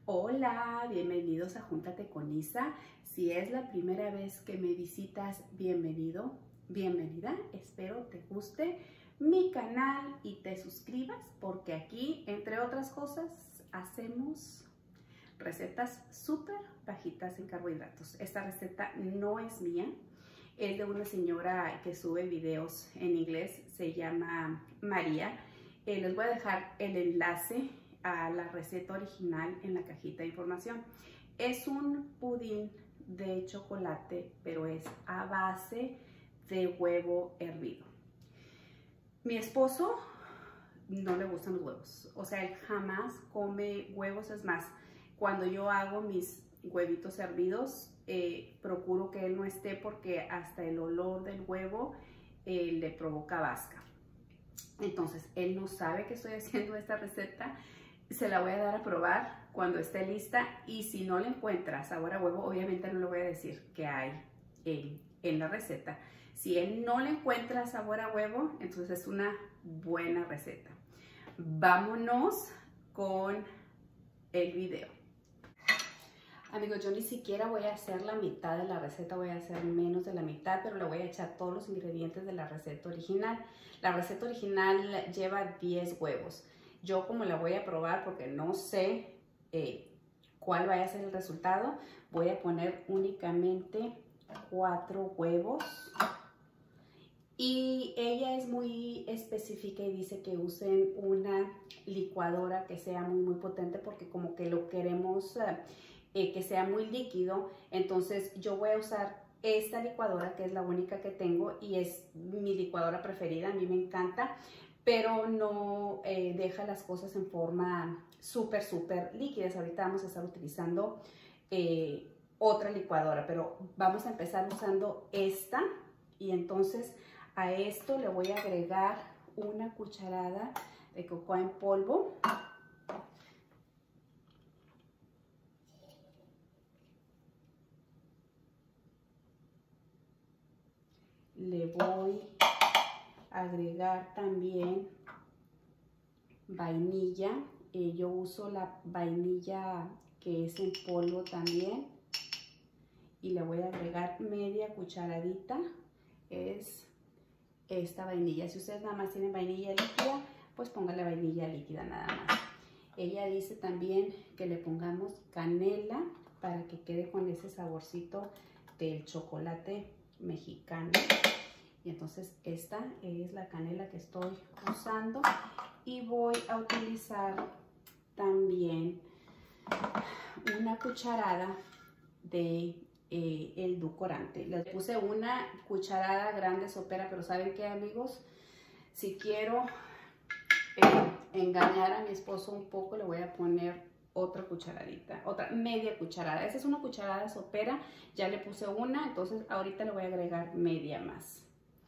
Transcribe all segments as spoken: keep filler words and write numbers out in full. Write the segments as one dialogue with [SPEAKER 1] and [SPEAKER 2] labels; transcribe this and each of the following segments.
[SPEAKER 1] Hola, bienvenidos a Júntate con Isa. Si es la primera vez que me visitas, bienvenido, bienvenida. Espero te guste mi canal y te suscribas porque aquí, entre otras cosas, hacemos recetas súper bajitas en carbohidratos. Esta receta no es mía, es de una señora que sube videos en inglés, se llama María. Eh, les voy a dejar el enlace a la receta original en la cajita de información. Es un pudín de chocolate, pero es a base de huevo hervido. Mi esposo no le gustan los huevos, o sea, él jamás come huevos. Es más, cuando yo hago mis huevitos hervidos, eh, procuro que él no esté porque hasta el olor del huevo eh, le provoca vasca. Entonces, él no sabe que estoy haciendo esta receta. Se la voy a dar a probar cuando esté lista y si no le encuentra sabor a huevo, obviamente no le voy a decir qué hay en, en la receta. Si él no le encuentra sabor a huevo, entonces es una buena receta. Vámonos con el video. Amigos, yo ni siquiera voy a hacer la mitad de la receta, voy a hacer menos de la mitad, pero le voy a echar todos los ingredientes de la receta original. La receta original lleva diez huevos. Yo como la voy a probar porque no sé eh, cuál vaya a ser el resultado, voy a poner únicamente cuatro huevos. Y ella es muy específica y dice que usen una licuadora que sea muy muy potente porque como que lo queremos eh, que sea muy líquido. Entonces yo voy a usar esta licuadora que es la única que tengo y es mi licuadora preferida, a mí me encanta. Pero no eh, deja las cosas en forma súper, súper líquidas. Ahorita vamos a estar utilizando eh, otra licuadora, pero vamos a empezar usando esta. Y entonces a esto le voy a agregar una cucharada de cocoa en polvo. Le voy a agregar también vainilla. Eh, yo uso la vainilla que es en polvo también y le voy a agregar media cucharadita. Es esta vainilla. Si ustedes nada más tienen vainilla líquida, pues pónganle vainilla líquida nada más. Ella dice también que le pongamos canela para que quede con ese saborcito del chocolate mexicano. Y entonces esta es la canela que estoy usando y voy a utilizar también una cucharada de eh, el edulcorante. Les puse una cucharada grande sopera, pero ¿saben qué, amigos? Si quiero eh, engañar a mi esposo un poco, le voy a poner otra cucharadita, otra media cucharada. Esta es una cucharada sopera, ya le puse una, entonces ahorita le voy a agregar media más.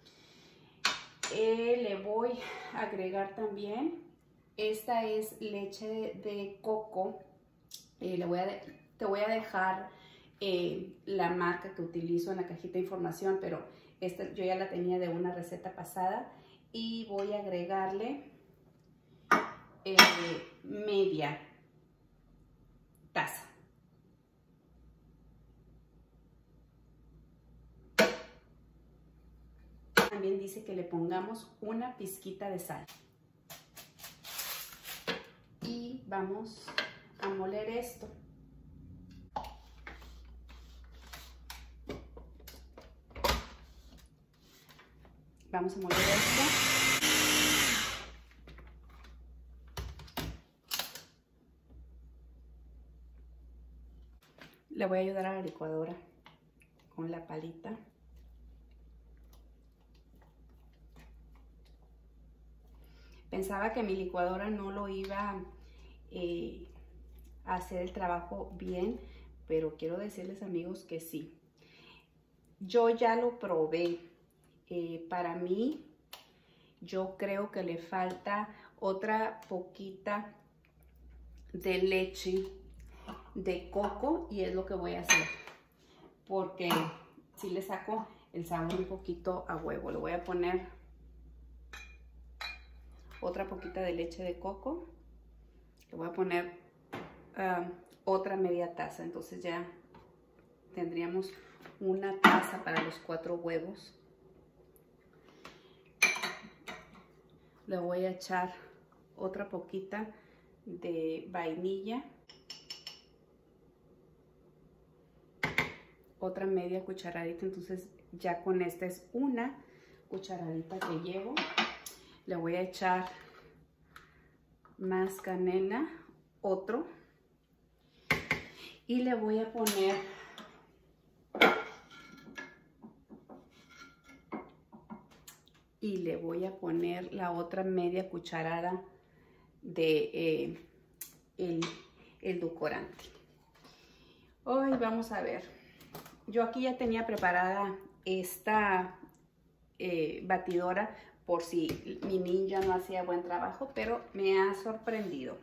[SPEAKER 1] Eh, le voy a agregar también, esta es leche de, de coco. Eh, le voy a de, te voy a dejar eh, la marca que utilizo en la cajita de información, pero esta yo ya la tenía de una receta pasada. Y voy a agregarle eh, media taza. También dice que le pongamos una pizquita de sal. Y vamos a moler esto. Vamos a moler esto. Le voy a ayudar a la licuadora con la palita. Pensaba que mi licuadora no lo iba eh, a hacer el trabajo bien, pero quiero decirles, amigos, que sí. Yo ya lo probé. Eh, para mí, yo creo que le falta otra poquita de leche de coco y es lo que voy a hacer. Porque si le saco el sabor un poquito a huevo. Le voy a poner otra poquita de leche de coco. Le voy a poner um, otra media taza. Entonces ya tendríamos una taza para los cuatro huevos. Le voy a echar otra poquita de vainilla. Otra media cucharadita. Entonces ya con esta es una cucharadita que llevo. Le voy a echar más canela, otro. Y le voy a poner y le voy a poner la otra media cucharada de eh, el, el edulcorante. Hoy vamos a ver. Yo aquí ya tenía preparada esta eh, batidora por si mi ninja no hacía buen trabajo, pero me ha sorprendido.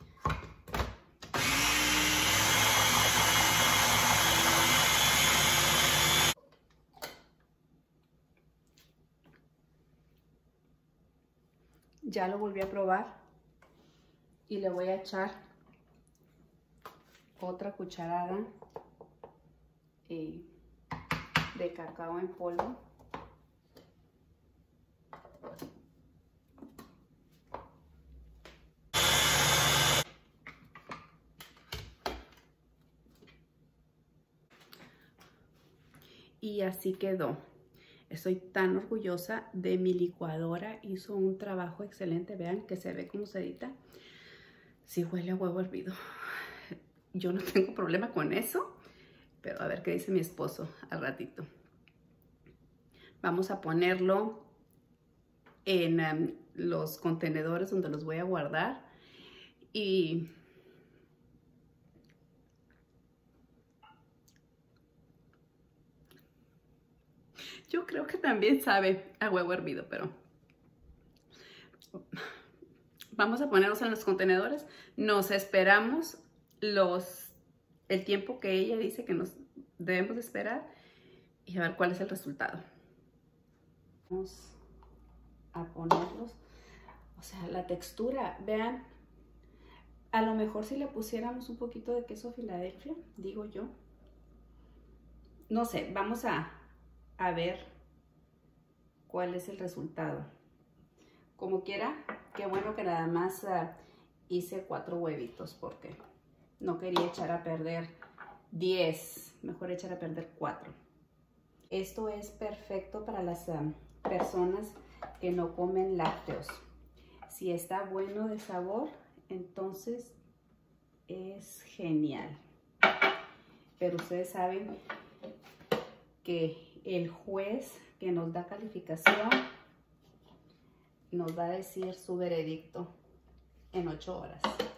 [SPEAKER 1] Ya lo volví a probar y le voy a echar otra cucharada eh, de cacao en polvo. Y así quedó. Estoy tan orgullosa de mi licuadora. Hizo un trabajo excelente. Vean que se ve cómo se edita. Sí huele a huevo hervido. Yo no tengo problema con eso. Pero a ver qué dice mi esposo al ratito. Vamos a ponerlo en um, los contenedores donde los voy a guardar. Y yo creo que también sabe a huevo hervido, pero vamos a ponerlos en los contenedores. Nos esperamos los, el tiempo que ella dice que nos debemos de esperar y a ver cuál es el resultado. Vamos a ponerlos. O sea, la textura, vean. A lo mejor si le pusiéramos un poquito de queso Filadelfia, digo yo. No sé, vamos a... a ver cuál es el resultado. Como quiera, qué bueno que nada más uh, hice cuatro huevitos porque no quería echar a perder diez, mejor echar a perder cuatro. Esto es perfecto para las uh, personas que no comen lácteos. Si está bueno de sabor, entonces es genial. Pero ustedes saben que el juez que nos da calificación nos va a decir su veredicto en ocho horas.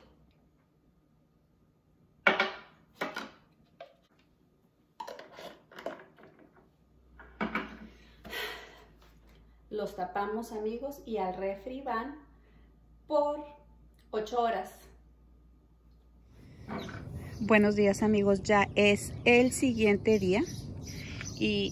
[SPEAKER 1] Los tapamos, amigos, y al refri van por ocho horas. Buenos días, amigos, ya es el siguiente día y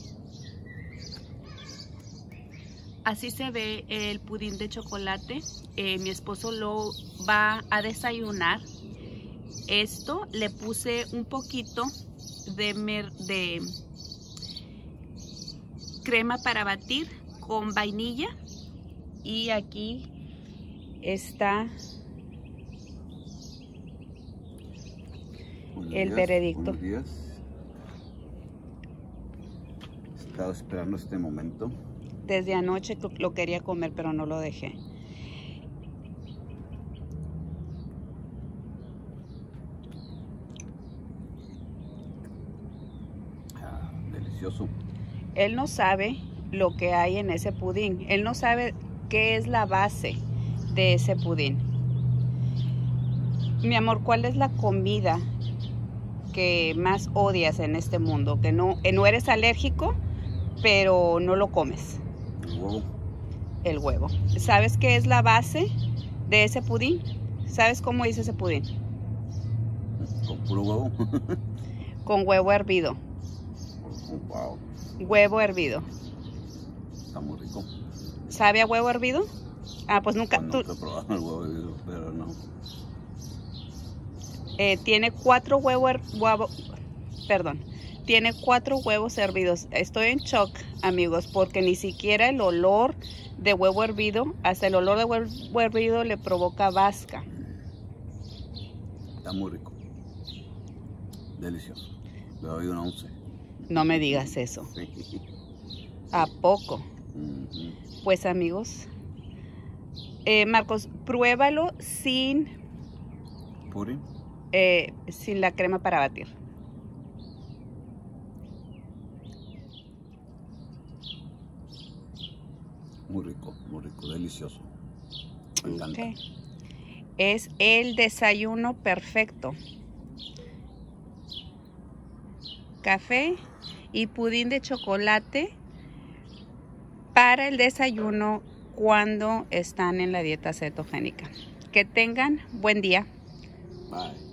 [SPEAKER 1] así se ve el pudín de chocolate. Eh, mi esposo lo va a desayunar. Esto le puse un poquito de, mer de crema para batir con vainilla. Y aquí está
[SPEAKER 2] buenos
[SPEAKER 1] el
[SPEAKER 2] días,
[SPEAKER 1] veredicto.
[SPEAKER 2] Buenos días. He estado esperando este momento.
[SPEAKER 1] Desde anoche lo quería comer, pero no lo dejé.
[SPEAKER 2] Ah, delicioso.
[SPEAKER 1] Él no sabe lo que hay en ese pudín. Él no sabe qué es la base de ese pudín. Mi amor, ¿cuál es la comida que más odias en este mundo? Que no, que no eres alérgico, pero no lo comes.
[SPEAKER 2] El huevo.
[SPEAKER 1] El huevo. ¿Sabes qué es la base de ese pudín? ¿Sabes cómo hice ese pudín?
[SPEAKER 2] Con puro huevo.
[SPEAKER 1] Con huevo hervido.
[SPEAKER 2] Oh, wow.
[SPEAKER 1] Huevo hervido.
[SPEAKER 2] Está muy rico.
[SPEAKER 1] ¿Sabe a huevo hervido? Ah, pues nunca.
[SPEAKER 2] Pues
[SPEAKER 1] tú...
[SPEAKER 2] nunca he probado el huevo hervido, pero no.
[SPEAKER 1] Eh, tiene cuatro huevos, huevo, perdón, tiene cuatro huevos hervidos. Estoy en shock, amigos, porque ni siquiera el olor de huevo hervido, hasta el olor de huevo hervido le provoca vasca.
[SPEAKER 2] Está muy rico. Delicioso. Le doy una once.
[SPEAKER 1] No me digas eso.
[SPEAKER 2] Sí.
[SPEAKER 1] ¿A poco?
[SPEAKER 2] Uh-huh.
[SPEAKER 1] Pues, amigos, eh, Marcos, pruébalo sin,
[SPEAKER 2] Puri.
[SPEAKER 1] eh, sin la crema para batir.
[SPEAKER 2] Muy rico, muy rico, delicioso. Me encanta.
[SPEAKER 1] Okay. Es el desayuno perfecto. Café y pudín de chocolate para el desayuno cuando están en la dieta cetogénica. Que tengan buen día.
[SPEAKER 2] Bye.